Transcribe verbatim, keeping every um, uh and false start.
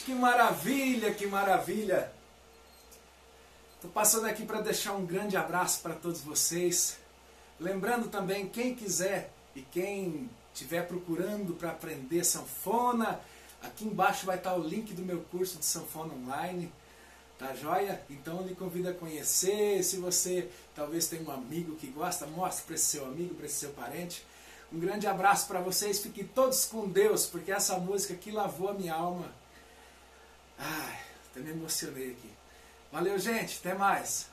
gente, que maravilha, que maravilha. Estou passando aqui para deixar um grande abraço para todos vocês. Lembrando também, quem quiser e quem estiver procurando para aprender sanfona, aqui embaixo vai estar o link do meu curso de sanfona online. Tá joia? Então eu lhe convido a conhecer. Se você talvez tenha um amigo que gosta, mostre para esse seu amigo, para esse seu parente. Um grande abraço para vocês. Fiquem todos com Deus, porque essa música aqui lavou a minha alma. Ai, até me emocionei aqui. Valeu, gente. Até mais.